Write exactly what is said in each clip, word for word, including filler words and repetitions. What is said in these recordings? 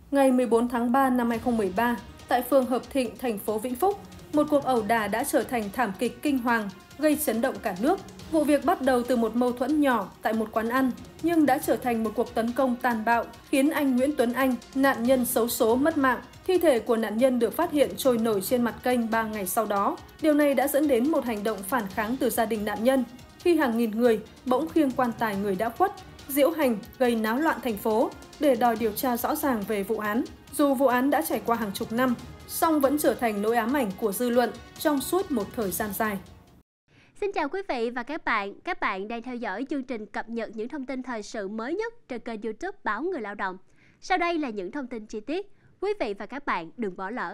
Ngày mười bốn tháng ba năm hai nghìn không trăm mười ba, tại phường Hợp Thịnh, thành phố Vĩnh Phúc, một cuộc ẩu đả đã trở thành thảm kịch kinh hoàng, gây chấn động cả nước. Vụ việc bắt đầu từ một mâu thuẫn nhỏ tại một quán ăn, nhưng đã trở thành một cuộc tấn công tàn bạo, khiến anh Nguyễn Tuấn Anh, nạn nhân xấu số mất mạng. Thi thể của nạn nhân được phát hiện trôi nổi trên mặt kênh ba ngày sau đó. Điều này đã dẫn đến một hành động phản kháng từ gia đình nạn nhân, khi hàng nghìn người bỗng khiêng quan tài người đã khuất, diễu hành gây náo loạn thành phố để đòi điều tra rõ ràng về vụ án. Dù vụ án đã trải qua hàng chục năm, song vẫn trở thành nỗi ám ảnh của dư luận trong suốt một thời gian dài. Xin chào quý vị và các bạn. Các bạn đang theo dõi chương trình cập nhật những thông tin thời sự mới nhất trên kênh YouTube Báo Người Lao động. Sau đây là những thông tin chi tiết. Quý vị và các bạn đừng bỏ lỡ.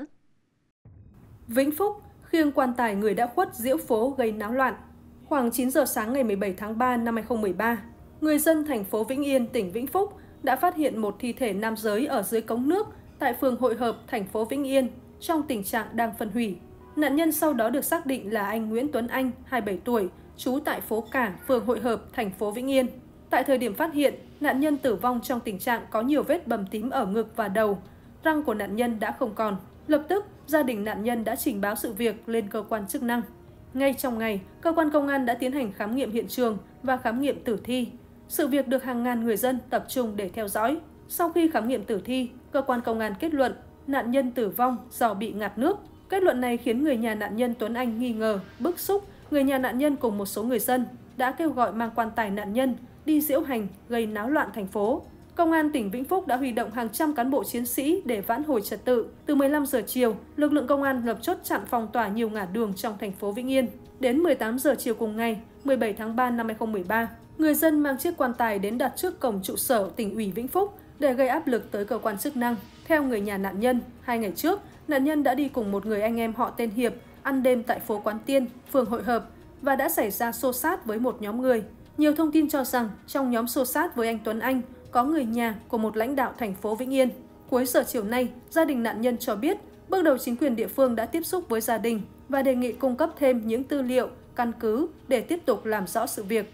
Vĩnh Phúc khiêng quan tài người đã khuất diễu phố gây náo loạn. Khoảng chín giờ sáng ngày mười bảy tháng ba năm hai nghìn không trăm mười ba, người dân thành phố Vĩnh Yên, tỉnh Vĩnh Phúc đã phát hiện một thi thể nam giới ở dưới cống nước tại phường Hội Hợp, thành phố Vĩnh Yên trong tình trạng đang phân hủy. Nạn nhân sau đó được xác định là anh Nguyễn Tuấn Anh, hai mươi bảy tuổi, trú tại phố Cả, phường Hội Hợp, thành phố Vĩnh Yên. Tại thời điểm phát hiện, nạn nhân tử vong trong tình trạng có nhiều vết bầm tím ở ngực và đầu. Răng của nạn nhân đã không còn. Lập tức, gia đình nạn nhân đã trình báo sự việc lên cơ quan chức năng. Ngay trong ngày, cơ quan công an đã tiến hành khám nghiệm hiện trường và khám nghiệm tử thi. Sự việc được hàng ngàn người dân tập trung để theo dõi. Sau khi khám nghiệm tử thi, cơ quan công an kết luận nạn nhân tử vong do bị ngạt nước. Kết luận này khiến người nhà nạn nhân Tuấn Anh nghi ngờ, bức xúc. Người nhà nạn nhân cùng một số người dân đã kêu gọi mang quan tài nạn nhân đi diễu hành, gây náo loạn thành phố. Công an tỉnh Vĩnh Phúc đã huy động hàng trăm cán bộ chiến sĩ để vãn hồi trật tự. Từ mười lăm giờ chiều, lực lượng công an lập chốt chặn phong tỏa nhiều ngã đường trong thành phố Vĩnh Yên. Đến mười tám giờ chiều cùng ngày, mười bảy tháng ba năm hai nghìn không trăm mười ba, người dân mang chiếc quan tài đến đặt trước cổng trụ sở tỉnh ủy Vĩnh Phúc để gây áp lực tới cơ quan chức năng. Theo người nhà nạn nhân, hai ngày trước, nạn nhân đã đi cùng một người anh em họ tên Hiệp ăn đêm tại phố Quán Tiên, phường Hội Hợp và đã xảy ra xô xát với một nhóm người. Nhiều thông tin cho rằng trong nhóm xô xát với anh Tuấn Anh có người nhà của một lãnh đạo thành phố Vĩnh Yên. Cuối giờ chiều nay, gia đình nạn nhân cho biết bước đầu chính quyền địa phương đã tiếp xúc với gia đình và đề nghị cung cấp thêm những tư liệu, căn cứ để tiếp tục làm rõ sự việc.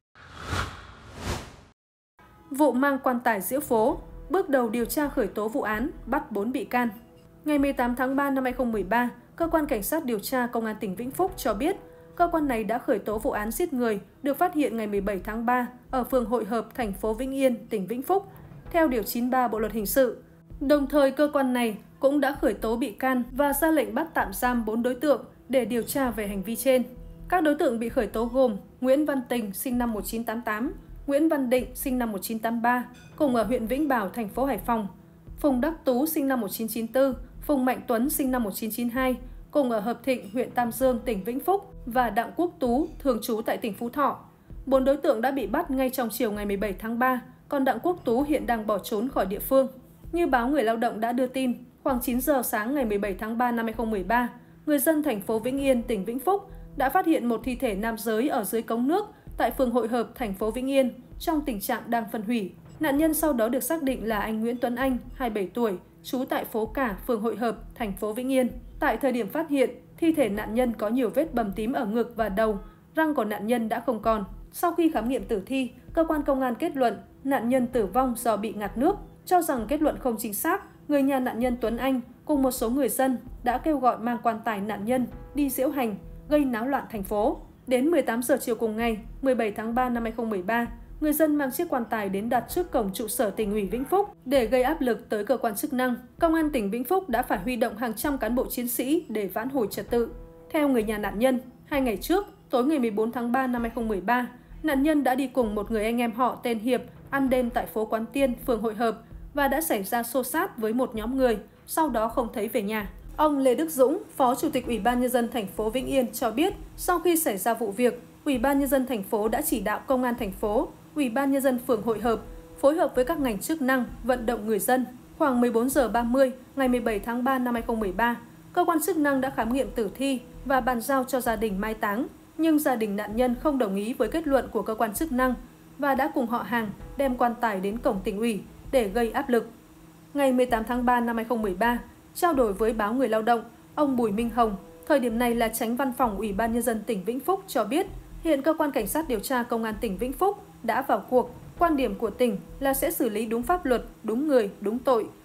Vụ mang quan tài diễu phố, bước đầu điều tra khởi tố vụ án, bắt bốn bị can. Ngày mười tám tháng ba năm hai nghìn không trăm mười ba, Cơ quan Cảnh sát điều tra Công an tỉnh Vĩnh Phúc cho biết cơ quan này đã khởi tố vụ án giết người được phát hiện ngày mười bảy tháng ba ở phường Hội Hợp, thành phố Vĩnh Yên, tỉnh Vĩnh Phúc, theo Điều chín mươi ba Bộ Luật Hình sự. Đồng thời, cơ quan này cũng đã khởi tố bị can và ra lệnh bắt tạm giam bốn đối tượng để điều tra về hành vi trên. Các đối tượng bị khởi tố gồm Nguyễn Văn Tình, sinh năm một nghìn chín trăm tám mươi tám, Nguyễn Văn Định, sinh năm một nghìn chín trăm tám mươi ba, cùng ở huyện Vĩnh Bảo, thành phố Hải Phòng, Phùng Đắc Tú, sinh năm một nghìn chín trăm chín mươi tư, Phùng Mạnh Tuấn, sinh năm một nghìn chín trăm chín mươi hai, cùng ở Hợp Thịnh, huyện Tam Dương, tỉnh Vĩnh Phúc, và Đặng Quốc Tú, thường trú tại tỉnh Phú Thọ. Bốn đối tượng đã bị bắt ngay trong chiều ngày mười bảy tháng ba, còn Đặng Quốc Tú hiện đang bỏ trốn khỏi địa phương. Như báo Người Lao động đã đưa tin, khoảng chín giờ sáng ngày mười bảy tháng ba năm hai nghìn không trăm mười ba, người dân thành phố Vĩnh Yên, tỉnh Vĩnh Phúc đã phát hiện một thi thể nam giới ở dưới cống nước tại phường Hội Hợp, thành phố Vĩnh Yên trong tình trạng đang phân hủy. Nạn nhân sau đó được xác định là anh Nguyễn Tuấn Anh, hai mươi bảy tuổi, trú tại phố Cả, phường Hội Hợp, thành phố Vĩnh Yên. Tại thời điểm phát hiện, thi thể nạn nhân có nhiều vết bầm tím ở ngực và đầu, răng của nạn nhân đã không còn. Sau khi khám nghiệm tử thi, cơ quan công an kết luận nạn nhân tử vong do bị ngạt nước. Cho rằng kết luận không chính xác, người nhà nạn nhân Tuấn Anh cùng một số người dân đã kêu gọi mang quan tài nạn nhân đi diễu hành, gây náo loạn thành phố. Đến mười tám giờ chiều cùng ngày, mười bảy tháng ba năm hai nghìn không trăm mười ba, người dân mang chiếc quan tài đến đặt trước cổng trụ sở tỉnh ủy Vĩnh Phúc để gây áp lực tới cơ quan chức năng. Công an tỉnh Vĩnh Phúc đã phải huy động hàng trăm cán bộ chiến sĩ để vãn hồi trật tự. Theo người nhà nạn nhân, hai ngày trước, tối ngày mười bốn tháng ba năm hai nghìn không trăm mười ba, nạn nhân đã đi cùng một người anh em họ tên Hiệp ăn đêm tại phố Quán Tiên, phường Hội Hợp và đã xảy ra xô xát với một nhóm người, sau đó không thấy về nhà. Ông Lê Đức Dũng, Phó Chủ tịch Ủy ban Nhân dân thành phố Vĩnh Yên cho biết, sau khi xảy ra vụ việc, Ủy ban Nhân dân thành phố đã chỉ đạo Công an thành phố, Ủy ban Nhân dân phường Hội Hợp phối hợp với các ngành chức năng vận động người dân. Khoảng mười bốn giờ ba mươi ngày mười bảy tháng ba năm hai nghìn không trăm mười ba, cơ quan chức năng đã khám nghiệm tử thi và bàn giao cho gia đình mai táng, nhưng gia đình nạn nhân không đồng ý với kết luận của cơ quan chức năng và đã cùng họ hàng đem quan tài đến cổng tỉnh ủy để gây áp lực. Ngày mười tám tháng ba năm hai nghìn không trăm mười ba, trao đổi với báo Người Lao động, ông Bùi Minh Hồng, thời điểm này là Chánh Văn phòng Ủy ban Nhân dân tỉnh Vĩnh Phúc cho biết, hiện cơ quan Cảnh sát điều tra Công an tỉnh Vĩnh Phúc đã vào cuộc. Quan điểm của tỉnh là sẽ xử lý đúng pháp luật, đúng người, đúng tội,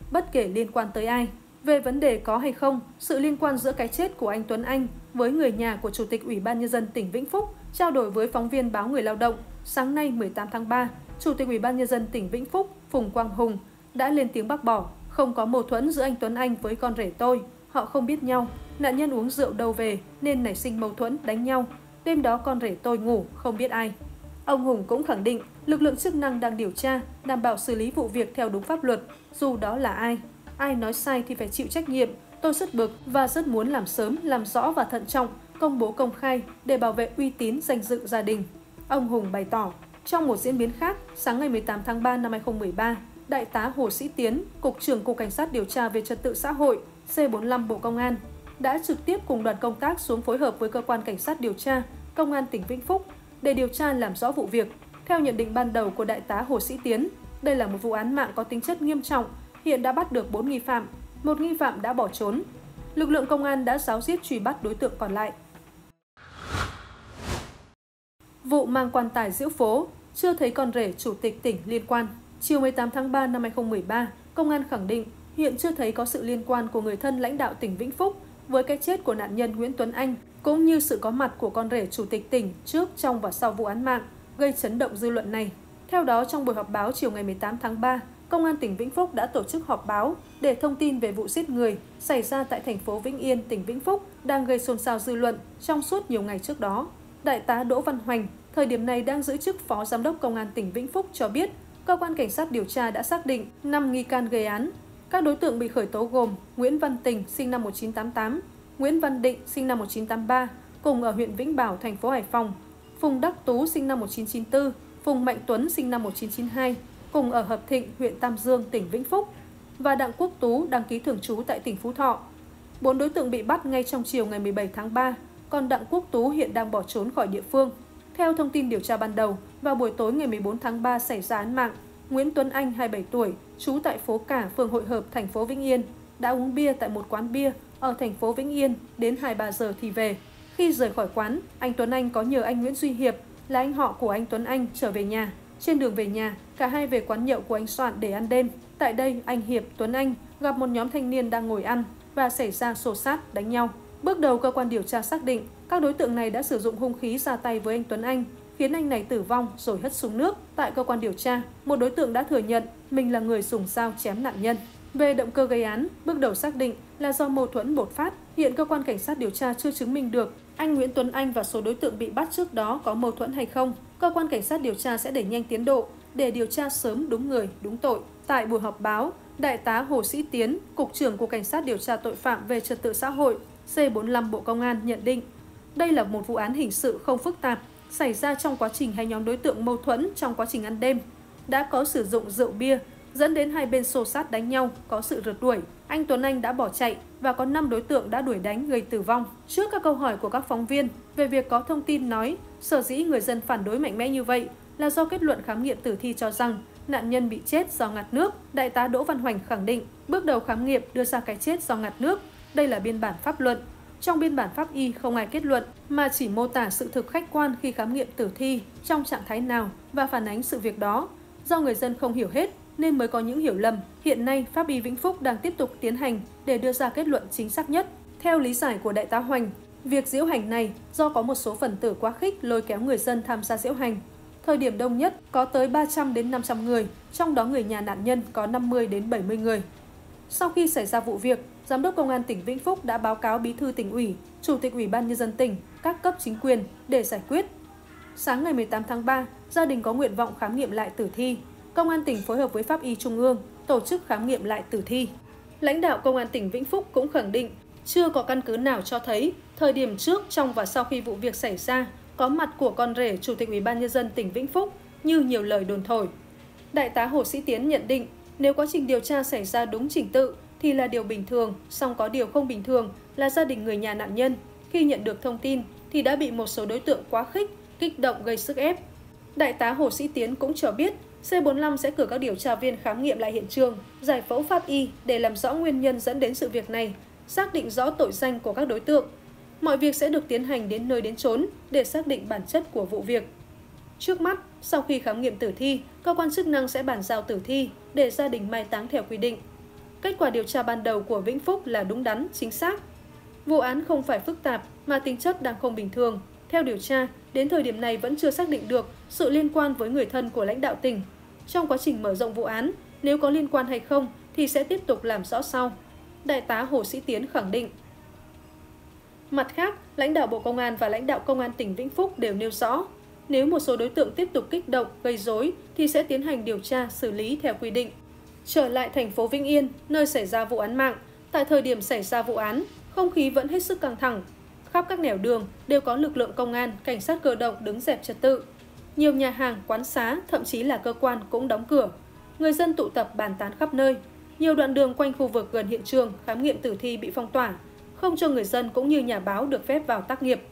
bất kể liên quan tới ai. Về vấn đề có hay không, sự liên quan giữa cái chết của anh Tuấn Anh với người nhà của Chủ tịch Ủy ban Nhân dân tỉnh Vĩnh Phúc trao đổi với phóng viên báo Người Lao động, sáng nay mười tám tháng ba, Chủ tịch Ủy ban Nhân dân tỉnh Vĩnh Phúc Phùng Quang Hùng đã lên tiếng bác bỏ, không có mâu thuẫn giữa anh Tuấn Anh với con rể tôi, họ không biết nhau, nạn nhân uống rượu đâu về nên nảy sinh mâu thuẫn đánh nhau, đêm đó con rể tôi ngủ, không biết ai. Ông Hùng cũng khẳng định lực lượng chức năng đang điều tra, đảm bảo xử lý vụ việc theo đúng pháp luật, dù đó là ai. Ai nói sai thì phải chịu trách nhiệm, tôi rất bực và rất muốn làm sớm, làm rõ và thận trọng, công bố công khai để bảo vệ uy tín danh dự gia đình. Ông Hùng bày tỏ, trong một diễn biến khác, sáng ngày mười tám tháng ba năm hai nghìn không trăm mười ba, Đại tá Hồ Sĩ Tiến, Cục trưởng Cục Cảnh sát điều tra về trật tự xã hội C bốn mươi lăm Bộ Công an, đã trực tiếp cùng đoàn công tác xuống phối hợp với Cơ quan Cảnh sát điều tra, Công an tỉnh Vĩnh Phúc để điều tra làm rõ vụ việc. Theo nhận định ban đầu của Đại tá Hồ Sĩ Tiến, đây là một vụ án mạng có tính chất nghiêm trọng, hiện đã bắt được bốn nghi phạm, một nghi phạm đã bỏ trốn. Lực lượng công an đã ráo riết truy bắt đối tượng còn lại. Vụ mang quan tài giễu phố, chưa thấy con rể chủ tịch tỉnh liên quan. Chiều mười tám tháng ba năm hai nghìn không trăm mười ba, Công an khẳng định hiện chưa thấy có sự liên quan của người thân lãnh đạo tỉnh Vĩnh Phúc với cái chết của nạn nhân Nguyễn Tuấn Anh, cũng như sự có mặt của con rể chủ tịch tỉnh trước, trong và sau vụ án mạng, gây chấn động dư luận này. Theo đó, trong buổi họp báo chiều ngày mười tám tháng ba, Công an tỉnh Vĩnh Phúc đã tổ chức họp báo để thông tin về vụ giết người xảy ra tại thành phố Vĩnh Yên, tỉnh Vĩnh Phúc đang gây xôn xao dư luận trong suốt nhiều ngày trước đó. Đại tá Đỗ Văn Hoành, thời điểm này đang giữ chức Phó Giám đốc Công an tỉnh Vĩnh Phúc cho biết, Cơ quan Cảnh sát điều tra đã xác định năm nghi can gây án. Các đối tượng bị khởi tố gồm Nguyễn Văn Tình, sinh năm một nghìn chín trăm tám mươi tám, Nguyễn Văn Định, sinh năm một nghìn chín trăm tám mươi ba, cùng ở huyện Vĩnh Bảo, thành phố Hải Phòng, Phùng Đắc Tú, sinh năm một nghìn chín trăm chín mươi tư, Phùng Mạnh Tuấn, sinh năm một nghìn chín trăm chín mươi hai, cùng ở Hợp Thịnh, huyện Tam Dương, tỉnh Vĩnh Phúc, và Đặng Quốc Tú, đăng ký thường trú tại tỉnh Phú Thọ. Bốn đối tượng bị bắt ngay trong chiều ngày mười bảy tháng ba, còn Đặng Quốc Tú hiện đang bỏ trốn khỏi địa phương. Theo thông tin điều tra ban đầu, vào buổi tối ngày mười bốn tháng ba xảy ra án mạng, Nguyễn Tuấn Anh, hai mươi bảy tuổi, trú tại phố Cả, phường Hội Hợp, thành phố Vĩnh Yên, đã uống bia tại một quán bia ở thành phố Vĩnh Yên đến hai mươi ba giờ thì về. Khi rời khỏi quán, anh Tuấn Anh có nhờ anh Nguyễn Duy Hiệp, là anh họ của anh Tuấn Anh, trở về nhà. Trên đường về nhà, cả hai về quán nhậu của anh Soạn để ăn đêm. Tại đây, anh Hiệp, Tuấn Anh gặp một nhóm thanh niên đang ngồi ăn và xảy ra xô xát, đánh nhau. Bước đầu, cơ quan điều tra xác định các đối tượng này đã sử dụng hung khí ra tay với anh Tuấn Anh, khiến anh này tử vong rồi hất xuống nước. Tại cơ quan điều tra, một đối tượng đã thừa nhận mình là người dùng dao chém nạn nhân. Về động cơ gây án, bước đầu xác định là do mâu thuẫn bột phát. Hiện cơ quan cảnh sát điều tra chưa chứng minh được anh Nguyễn Tuấn Anh và số đối tượng bị bắt trước đó có mâu thuẫn hay không. Cơ quan cảnh sát điều tra sẽ đẩy nhanh tiến độ để điều tra sớm đúng người, đúng tội. Tại buổi họp báo, Đại tá Hồ Sĩ Tiến, Cục trưởng Cục Cảnh sát điều tra tội phạm về trật tự xã hội C bốn mươi lăm Bộ Công an nhận định đây là một vụ án hình sự không phức tạp, xảy ra trong quá trình hai nhóm đối tượng mâu thuẫn trong quá trình ăn đêm. Đã có sử dụng rượu bia, dẫn đến hai bên xô xát đánh nhau, có sự rượt đuổi. Anh Tuấn Anh đã bỏ chạy và có năm đối tượng đã đuổi đánh gây tử vong. Trước các câu hỏi của các phóng viên về việc có thông tin nói sở dĩ người dân phản đối mạnh mẽ như vậy là do kết luận khám nghiệm tử thi cho rằng nạn nhân bị chết do ngạt nước, Đại tá Đỗ Văn Hoành khẳng định bước đầu khám nghiệm đưa ra cái chết do ngạt nước. Đây là biên bản pháp luận. Trong biên bản pháp y không ai kết luận mà chỉ mô tả sự thực khách quan khi khám nghiệm tử thi trong trạng thái nào và phản ánh sự việc đó. Do người dân không hiểu hết nên mới có những hiểu lầm. Hiện nay, pháp y Vĩnh Phúc đang tiếp tục tiến hành để đưa ra kết luận chính xác nhất. Theo lý giải của Đại tá Hoành, việc diễu hành này do có một số phần tử quá khích lôi kéo người dân tham gia diễu hành. Thời điểm đông nhất có tới ba trăm đến năm trăm người, trong đó người nhà nạn nhân có năm mươi đến bảy mươi người. Sau khi xảy ra vụ việc, Giám đốc Công an tỉnh Vĩnh Phúc đã báo cáo Bí thư Tỉnh ủy, Chủ tịch Ủy ban Nhân dân tỉnh, các cấp chính quyền để giải quyết. Sáng ngày mười tám tháng ba, gia đình có nguyện vọng khám nghiệm lại tử thi. Công an tỉnh phối hợp với Pháp y Trung ương tổ chức khám nghiệm lại tử thi. Lãnh đạo Công an tỉnh Vĩnh Phúc cũng khẳng định chưa có căn cứ nào cho thấy thời điểm trước, trong và sau khi vụ việc xảy ra có mặt của con rể Chủ tịch Ủy ban Nhân dân tỉnh Vĩnh Phúc như nhiều lời đồn thổi. Đại tá Hồ Sĩ Tiến nhận định nếu quá trình điều tra xảy ra đúng trình tự thì là điều bình thường, song có điều không bình thường là gia đình người nhà nạn nhân khi nhận được thông tin thì đã bị một số đối tượng quá khích, kích động gây sức ép. Đại tá Hồ Sĩ Tiến cũng cho biết C bốn mươi lăm sẽ cử các điều tra viên khám nghiệm lại hiện trường, giải phẫu pháp y để làm rõ nguyên nhân dẫn đến sự việc này, xác định rõ tội danh của các đối tượng. Mọi việc sẽ được tiến hành đến nơi đến chốn để xác định bản chất của vụ việc. Trước mắt, sau khi khám nghiệm tử thi, cơ quan chức năng sẽ bàn giao tử thi để gia đình mai táng theo quy định. Kết quả điều tra ban đầu của Vĩnh Phúc là đúng đắn, chính xác. Vụ án không phải phức tạp mà tính chất đang không bình thường. Theo điều tra, đến thời điểm này vẫn chưa xác định được sự liên quan với người thân của lãnh đạo tỉnh. Trong quá trình mở rộng vụ án, nếu có liên quan hay không thì sẽ tiếp tục làm rõ sau. Đại tá Hồ Sĩ Tiến khẳng định. Mặt khác, lãnh đạo Bộ Công an và lãnh đạo Công an tỉnh Vĩnh Phúc đều nêu rõ, nếu một số đối tượng tiếp tục kích động, gây rối thì sẽ tiến hành điều tra, xử lý theo quy định. Trở lại thành phố Vĩnh Yên, nơi xảy ra vụ án mạng, tại thời điểm xảy ra vụ án, không khí vẫn hết sức căng thẳng. Khắp các nẻo đường đều có lực lượng công an, cảnh sát cơ động đứng dẹp trật tự. Nhiều nhà hàng, quán xá, thậm chí là cơ quan cũng đóng cửa. Người dân tụ tập bàn tán khắp nơi. Nhiều đoạn đường quanh khu vực gần hiện trường khám nghiệm tử thi bị phong tỏa, không cho người dân cũng như nhà báo được phép vào tác nghiệp.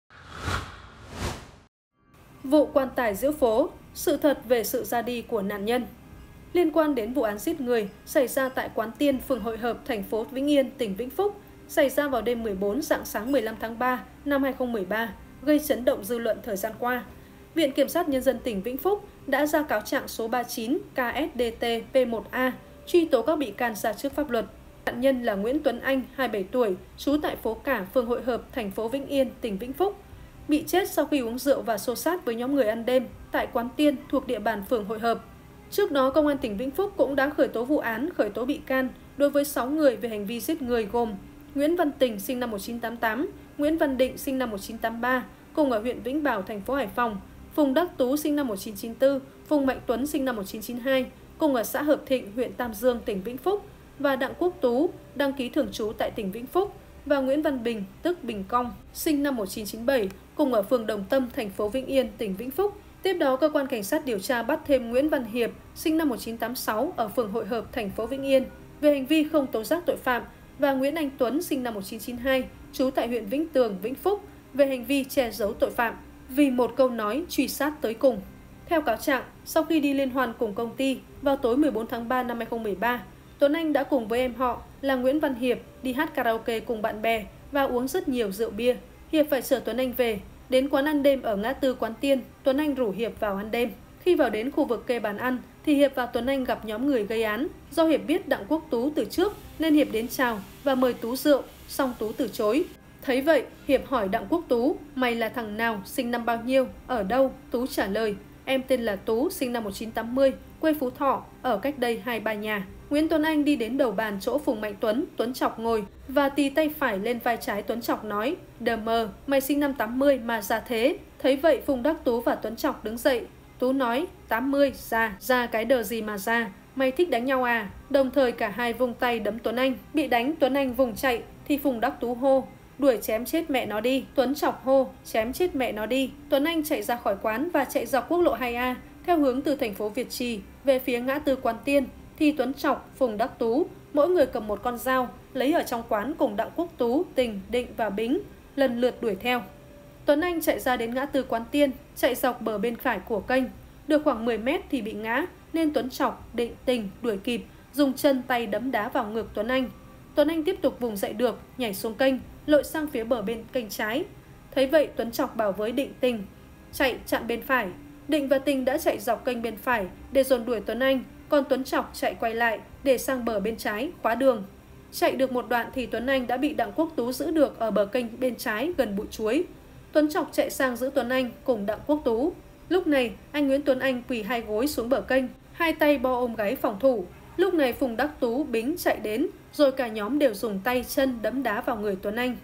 Vụ quan tài diễu phố, sự thật về sự ra đi của nạn nhân. Liên quan đến vụ án giết người xảy ra tại quán Tiên, phường Hội Hợp, thành phố Vĩnh Yên, tỉnh Vĩnh Phúc, xảy ra vào đêm mười bốn rạng sáng mười lăm tháng ba năm hai nghìn không trăm mười ba, gây chấn động dư luận thời gian qua. Viện Kiểm sát Nhân dân tỉnh Vĩnh Phúc đã ra cáo trạng số ba mươi chín K S D T P một A, truy tố các bị can ra trước pháp luật. Nạn nhân là Nguyễn Tuấn Anh, hai mươi bảy tuổi, trú tại phố Cả, phường Hội Hợp, thành phố Vĩnh Yên, tỉnh Vĩnh Phúc, bị chết sau khi uống rượu và xô xát với nhóm người ăn đêm tại quán Tiên thuộc địa bàn phường Hội Hợp. Trước đó, Công an tỉnh Vĩnh Phúc cũng đã khởi tố vụ án, khởi tố bị can đối với sáu người về hành vi giết người gồm Nguyễn Văn Tình sinh năm một nghìn chín trăm tám mươi tám, Nguyễn Văn Định sinh năm một nghìn chín trăm tám mươi ba, cùng ở huyện Vĩnh Bảo, thành phố Hải Phòng, Phùng Đắc Tú sinh năm một nghìn chín trăm chín mươi tư, Phùng Mạnh Tuấn sinh năm một nghìn chín trăm chín mươi hai, cùng ở xã Hợp Thịnh, huyện Tam Dương, tỉnh Vĩnh Phúc, và Đặng Quốc Tú, đăng ký thường trú tại tỉnh Vĩnh Phúc, và Nguyễn Văn Bình, tức Bình Cong, sinh năm một nghìn chín trăm chín mươi bảy, cùng ở phường Đồng Tâm, thành phố Vĩnh Yên, tỉnh Vĩnh Phúc. Tiếp đó, cơ quan cảnh sát điều tra bắt thêm Nguyễn Văn Hiệp, sinh năm một nghìn chín trăm tám mươi sáu, ở phường Hội Hợp, thành phố Vĩnh Yên, về hành vi không tố giác tội phạm, và Nguyễn Anh Tuấn, sinh năm một nghìn chín trăm chín mươi hai, trú tại huyện Vĩnh Tường, Vĩnh Phúc, về hành vi che giấu tội phạm, vì một câu nói truy sát tới cùng. Theo cáo trạng, sau khi đi liên hoan cùng công ty, vào tối mười bốn tháng ba năm hai nghìn không trăm mười ba, Tuấn Anh đã cùng với em họ là Nguyễn Văn Hiệp đi hát karaoke cùng bạn bè và uống rất nhiều rượu bia. Hiệp phải chở Tuấn Anh về. Đến quán ăn đêm ở ngã tư Quán Tiên, Tuấn Anh rủ Hiệp vào ăn đêm. Khi vào đến khu vực kê bàn ăn, thì Hiệp và Tuấn Anh gặp nhóm người gây án. Do Hiệp biết Đặng Quốc Tú từ trước, nên Hiệp đến chào và mời Tú rượu, song Tú từ chối. Thấy vậy, Hiệp hỏi Đặng Quốc Tú, mày là thằng nào, sinh năm bao nhiêu, ở đâu? Tú trả lời, em tên là Tú, sinh năm một nghìn chín trăm tám mươi, quê Phú Thọ, ở cách đây hai ba nhà. Nguyễn Tuấn Anh đi đến đầu bàn chỗ Phùng Mạnh Tuấn, Tuấn Chọc ngồi và tì tay phải lên vai trái Tuấn Chọc nói, đờ mờ, mày sinh năm tám mươi mà già thế. Thấy vậy, Phùng Đắc Tú và Tuấn Chọc đứng dậy. Tú nói, tám mươi, già, già cái đờ gì mà già, mày thích đánh nhau à? Đồng thời cả hai vung tay đấm Tuấn Anh. Bị đánh, Tuấn Anh vùng chạy thì Phùng Đắc Tú hô, đuổi chém chết mẹ nó đi. Tuấn Chọc hô, chém chết mẹ nó đi. Tuấn Anh chạy ra khỏi quán và chạy dọc quốc lộ hai A theo hướng từ thành phố Việt Trì về phía ngã tư Quán Tiên. Thì Tuấn Chọc, Phùng Đắc Tú, mỗi người cầm một con dao, lấy ở trong quán cùng Đặng Quốc Tú, Tình, Định và Bính, lần lượt đuổi theo. Tuấn Anh chạy ra đến ngã tư Quán Tiên, chạy dọc bờ bên phải của kênh. Được khoảng mười mét thì bị ngã, nên Tuấn Chọc, Định, Tình đuổi kịp, dùng chân tay đấm đá vào ngực Tuấn Anh. Tuấn Anh tiếp tục vùng dậy được, nhảy xuống kênh, lội sang phía bờ bên kênh trái. Thấy vậy, Tuấn Chọc bảo với Định, Tình chạy chặn bên phải. Định và Tình đã chạy dọc kênh bên phải để dồn đuổi Tuấn Anh, còn Tuấn Chọc chạy quay lại để sang bờ bên trái, khóa đường. Chạy được một đoạn thì Tuấn Anh đã bị Đặng Quốc Tú giữ được ở bờ kênh bên trái gần bụi chuối. Tuấn Chọc chạy sang giữ Tuấn Anh cùng Đặng Quốc Tú. Lúc này, anh Nguyễn Tuấn Anh quỳ hai gối xuống bờ kênh, hai tay bo ôm gáy phòng thủ. Lúc này Phùng Đắc Tú, Bính chạy đến, rồi cả nhóm đều dùng tay chân đấm đá vào người Tuấn Anh.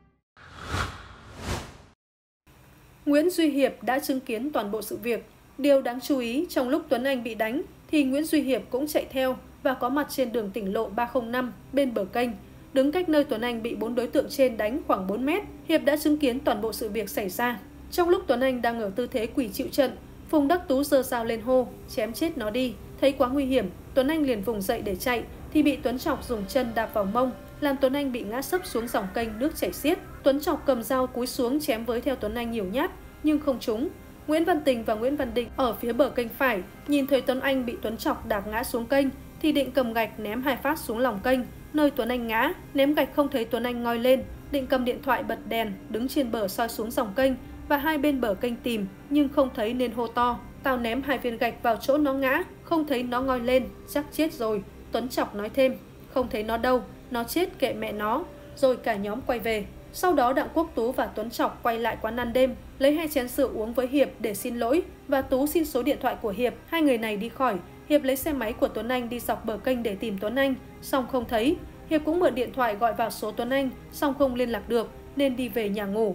Nguyễn Duy Hiệp đã chứng kiến toàn bộ sự việc. Điều đáng chú ý, trong lúc Tuấn Anh bị đánh, thì Nguyễn Duy Hiệp cũng chạy theo và có mặt trên đường tỉnh lộ ba không năm bên bờ kênh. Đứng cách nơi Tuấn Anh bị bốn đối tượng trên đánh khoảng bốn mét, Hiệp đã chứng kiến toàn bộ sự việc xảy ra. Trong lúc Tuấn Anh đang ở tư thế quỳ chịu trận, Phùng Đắc Tú giơ dao lên hô, chém chết nó đi. Thấy quá nguy hiểm, Tuấn Anh liền vùng dậy để chạy, thì bị Tuấn Chọc dùng chân đạp vào mông, làm Tuấn Anh bị ngã sấp xuống dòng kênh nước chảy xiết. Tuấn Chọc cầm dao cúi xuống chém với theo Tuấn Anh nhiều nhát, nhưng không trúng. Nguyễn Văn Tình và Nguyễn Văn Định ở phía bờ kênh phải, nhìn thấy Tuấn Anh bị Tuấn Chọc đạp ngã xuống kênh, thì Định cầm gạch ném hai phát xuống lòng kênh, nơi Tuấn Anh ngã. Ném gạch không thấy Tuấn Anh ngoi lên, Định cầm điện thoại bật đèn, đứng trên bờ soi xuống dòng kênh và hai bên bờ kênh tìm, nhưng không thấy nên hô to, tao ném hai viên gạch vào chỗ nó ngã, không thấy nó ngoi lên, chắc chết rồi. Tuấn Chọc nói thêm, không thấy nó đâu, nó chết kệ mẹ nó, rồi cả nhóm quay về. Sau đó Đặng Quốc Tú và Tuấn Trọc quay lại quán ăn đêm, lấy hai chén rượu uống với Hiệp để xin lỗi và Tú xin số điện thoại của Hiệp. Hai người này đi khỏi, Hiệp lấy xe máy của Tuấn Anh đi dọc bờ kênh để tìm Tuấn Anh, song không thấy. Hiệp cũng mượn điện thoại gọi vào số Tuấn Anh, song không liên lạc được nên đi về nhà ngủ.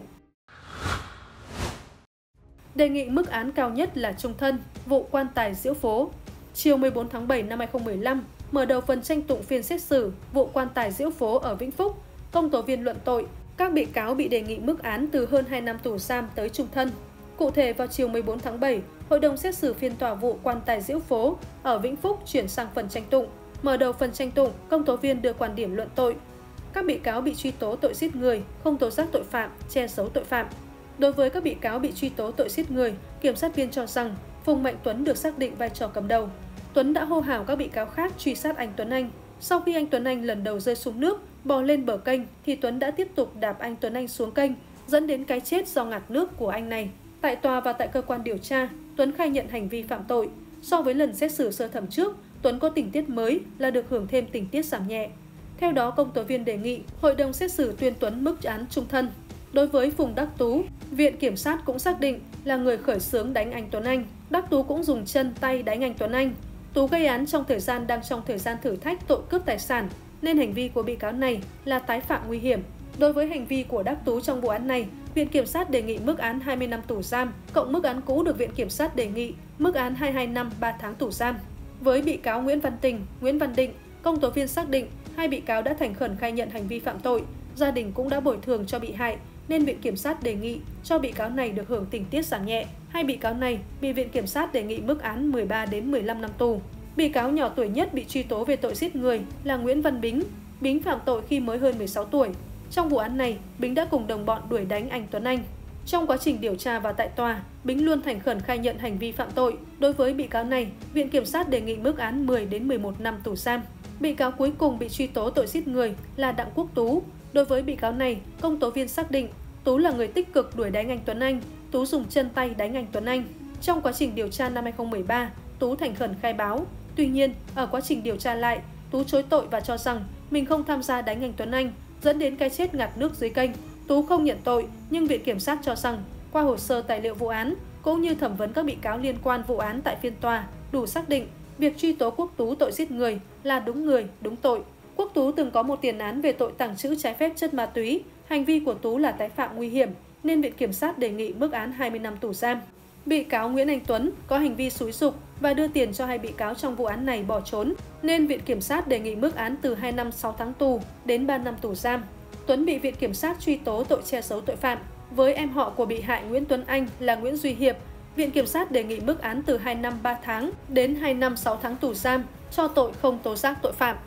Đề nghị mức án cao nhất là chung thân, vụ quan tài diễu phố. Chiều mười bốn tháng bảy năm hai nghìn không trăm mười lăm, mở đầu phần tranh tụng phiên xét xử vụ quan tài diễu phố ở Vĩnh Phúc, công tố viên luận tội, các bị cáo bị đề nghị mức án từ hơn hai năm tù giam tới chung thân. Cụ thể, vào chiều mười bốn tháng bảy, hội đồng xét xử phiên tòa vụ quan tài diễu phố ở Vĩnh Phúc chuyển sang phần tranh tụng. Mở đầu phần tranh tụng, công tố viên đưa quan điểm luận tội. Các bị cáo bị truy tố tội giết người, không tố giác tội phạm, che giấu tội phạm. Đối với các bị cáo bị truy tố tội giết người, kiểm sát viên cho rằng Phùng Mạnh Tuấn được xác định vai trò cầm đầu. Tuấn đã hô hào các bị cáo khác truy sát anh Tuấn Anh. Sau khi anh Tuấn Anh lần đầu rơi xuống nước, bò lên bờ kênh, thì Tuấn đã tiếp tục đạp anh Tuấn Anh xuống kênh, dẫn đến cái chết do ngạt nước của anh này. Tại tòa và tại cơ quan điều tra, Tuấn khai nhận hành vi phạm tội. So với lần xét xử sơ thẩm trước, Tuấn có tình tiết mới là được hưởng thêm tình tiết giảm nhẹ. Theo đó, công tố viên đề nghị hội đồng xét xử tuyên Tuấn mức án chung thân. Đối với Phùng Đắc Tú, viện kiểm sát cũng xác định là người khởi xướng đánh anh Tuấn Anh. Đắc Tú cũng dùng chân tay đánh anh Tuấn Anh. Tú gây án trong thời gian đang trong thời gian thử thách tội cướp tài sản, nên hành vi của bị cáo này là tái phạm nguy hiểm. Đối với hành vi của Đắc Tú trong vụ án này, viện kiểm sát đề nghị mức án hai mươi năm tù giam, cộng mức án cũ được viện kiểm sát đề nghị mức án hai mươi hai năm ba tháng tù giam. Với bị cáo Nguyễn Văn Tình, Nguyễn Văn Định, công tố viên xác định hai bị cáo đã thành khẩn khai nhận hành vi phạm tội, gia đình cũng đã bồi thường cho bị hại, nên viện kiểm sát đề nghị cho bị cáo này được hưởng tình tiết giảm nhẹ. Hai bị cáo này bị viện kiểm sát đề nghị mức án mười ba đến mười lăm năm tù. Bị cáo nhỏ tuổi nhất bị truy tố về tội giết người là Nguyễn Văn Bính. Bính phạm tội khi mới hơn mười sáu tuổi. Trong vụ án này, Bính đã cùng đồng bọn đuổi đánh anh Tuấn Anh. Trong quá trình điều tra và tại tòa, Bính luôn thành khẩn khai nhận hành vi phạm tội. Đối với bị cáo này, viện kiểm sát đề nghị mức án mười đến mười một năm tù giam. Bị cáo cuối cùng bị truy tố tội giết người là Đặng Quốc Tú. Đối với bị cáo này, công tố viên xác định Tú là người tích cực đuổi đánh anh Tuấn Anh. Tú dùng chân tay đánh anh Tuấn Anh. Trong quá trình điều tra năm hai nghìn không trăm mười ba, Tú thành khẩn khai báo. Tuy nhiên, ở quá trình điều tra lại, Tú chối tội và cho rằng mình không tham gia đánh anh Tuấn Anh, dẫn đến cái chết ngạt nước dưới kênh. Tú không nhận tội, nhưng viện kiểm sát cho rằng qua hồ sơ tài liệu vụ án cũng như thẩm vấn các bị cáo liên quan vụ án tại phiên tòa, đủ xác định việc truy tố Quốc Tú tội giết người là đúng người, đúng tội. Quốc Tú từng có một tiền án về tội tàng trữ trái phép chất ma túy. Hành vi của Tú là tái phạm nguy hiểm, nên viện kiểm sát đề nghị mức án hai mươi năm tù giam. Bị cáo Nguyễn Anh Tuấn có hành vi xúi giục và đưa tiền cho hai bị cáo trong vụ án này bỏ trốn, nên viện kiểm sát đề nghị mức án từ hai năm sáu tháng tù đến ba năm tù giam. Tuấn bị viện kiểm sát truy tố tội che giấu tội phạm. Với em họ của bị hại Nguyễn Tuấn Anh là Nguyễn Duy Hiệp, viện kiểm sát đề nghị mức án từ hai năm ba tháng đến hai năm sáu tháng tù giam cho tội không tố giác tội phạm.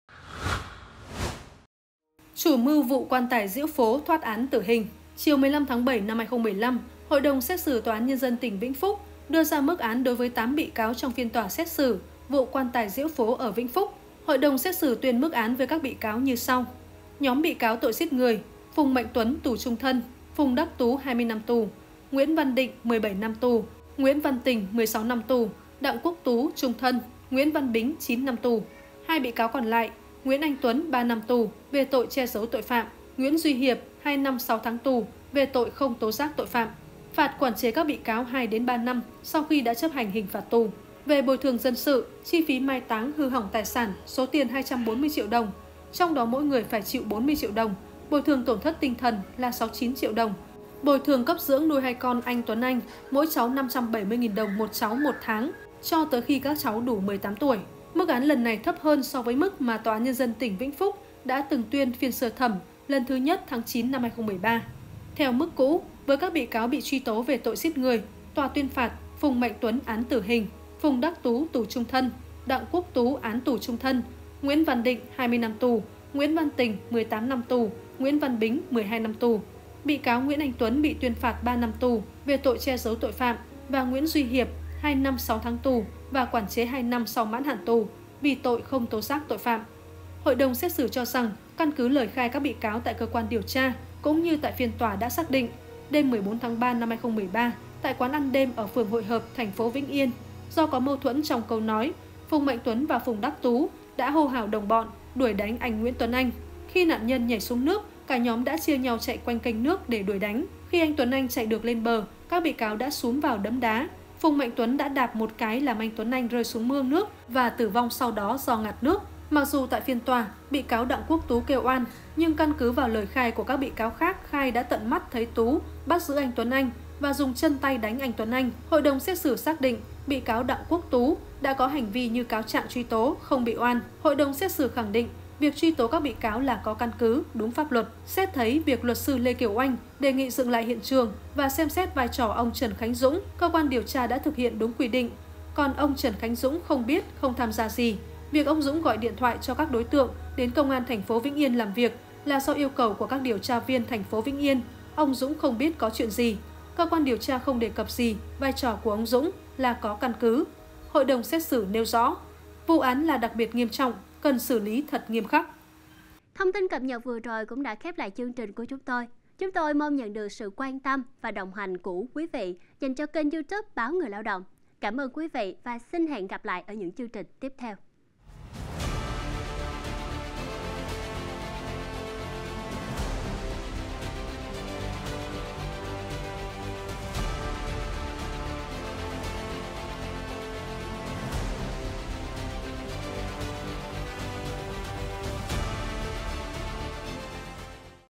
Chủ mưu vụ quan tài diễu phố thoát án tử hình. Chiều mười lăm tháng bảy năm hai nghìn không trăm mười lăm, Hội đồng xét xử Tòa án Nhân dân tỉnh Vĩnh Phúc đưa ra mức án đối với tám bị cáo trong phiên tòa xét xử vụ quan tài diễu phố ở Vĩnh Phúc. Hội đồng xét xử tuyên mức án với các bị cáo như sau. Nhóm bị cáo tội giết người: Phùng Mạnh Tuấn tù chung thân, Phùng Đắc Tú hai mươi năm tù, Nguyễn Văn Định mười bảy năm tù, Nguyễn Văn Tình mười sáu năm tù, Đặng Quốc Tú chung thân, Nguyễn Văn Bính chín năm tù. Hai bị cáo còn lại: Nguyễn Anh Tuấn ba năm tù về tội che giấu tội phạm, Nguyễn Duy Hiệp hai năm sáu tháng tù về tội không tố giác tội phạm. Phạt quản chế các bị cáo hai đến ba năm sau khi đã chấp hành hình phạt tù. Về bồi thường dân sự, chi phí mai táng hư hỏng tài sản số tiền hai trăm bốn mươi triệu đồng, trong đó mỗi người phải chịu bốn mươi triệu đồng. Bồi thường tổn thất tinh thần là sáu mươi chín triệu đồng. Bồi thường cấp dưỡng nuôi hai con anh Tuấn Anh, mỗi cháu năm trăm bảy mươi nghìn đồng một cháu một tháng, cho tới khi các cháu đủ mười tám tuổi. Mức án lần này thấp hơn so với mức mà Tòa án Nhân dân tỉnh Vĩnh Phúc đã từng tuyên phiên sơ thẩm lần thứ nhất tháng chín năm hai nghìn không trăm mười ba. Theo mức cũ, với các bị cáo bị truy tố về tội giết người, tòa tuyên phạt Phùng Mạnh Tuấn án tử hình, Phùng Đắc Tú tù chung thân, Đặng Quốc Tú án tù chung thân, Nguyễn Văn Định hai mươi năm tù, Nguyễn Văn Tình mười tám năm tù, Nguyễn Văn Bính mười hai năm tù. Bị cáo Nguyễn Anh Tuấn bị tuyên phạt ba năm tù về tội che giấu tội phạm và Nguyễn Duy Hiệp hai năm sáu tháng tù và quản chế hai năm sau mãn hạn tù vì tội không tố giác tội phạm. Hội đồng xét xử cho rằng căn cứ lời khai các bị cáo tại cơ quan điều tra cũng như tại phiên tòa đã xác định, đêm mười bốn tháng ba năm hai nghìn không trăm mười ba, tại quán ăn đêm ở phường Hội Hợp, thành phố Vĩnh Yên, do có mâu thuẫn trong câu nói, Phùng Mạnh Tuấn và Phùng Đắc Tú đã hô hào đồng bọn đuổi đánh anh Nguyễn Tuấn Anh. Khi nạn nhân nhảy xuống nước, cả nhóm đã chia nhau chạy quanh kênh nước để đuổi đánh. Khi anh Tuấn Anh chạy được lên bờ, các bị cáo đã xúm vào đấm đá. Phùng Mạnh Tuấn đã đạp một cái làm anh Tuấn Anh rơi xuống mương nước và tử vong sau đó do ngạt nước. Mặc dù tại phiên tòa, bị cáo Đặng Quốc Tú kêu oan, nhưng căn cứ vào lời khai của các bị cáo khác khai đã tận mắt thấy Tú bắt giữ anh Tuấn Anh và dùng chân tay đánh anh Tuấn Anh, hội đồng xét xử xác định bị cáo Đặng Quốc Tú đã có hành vi như cáo trạng truy tố, không bị oan. Hội đồng xét xử khẳng định việc truy tố các bị cáo là có căn cứ, đúng pháp luật. Xét thấy việc luật sư Lê Kiều Oanh đề nghị dựng lại hiện trường và xem xét vai trò ông Trần Khánh Dũng, cơ quan điều tra đã thực hiện đúng quy định. Còn ông Trần Khánh Dũng không biết, không tham gia gì. Việc ông Dũng gọi điện thoại cho các đối tượng đến công an thành phố Vĩnh Yên làm việc là do yêu cầu của các điều tra viên thành phố Vĩnh Yên. Ông Dũng không biết có chuyện gì. Cơ quan điều tra không đề cập gì, vai trò của ông Dũng là có căn cứ. Hội đồng xét xử nêu rõ, vụ án là đặc biệt nghiêm trọng, cần xử lý thật nghiêm khắc. Thông tin cập nhật vừa rồi cũng đã khép lại chương trình của chúng tôi. Chúng tôi mong nhận được sự quan tâm và đồng hành của quý vị dành cho kênh YouTube Báo Người Lao Động. Cảm ơn quý vị và xin hẹn gặp lại ở những chương trình tiếp theo.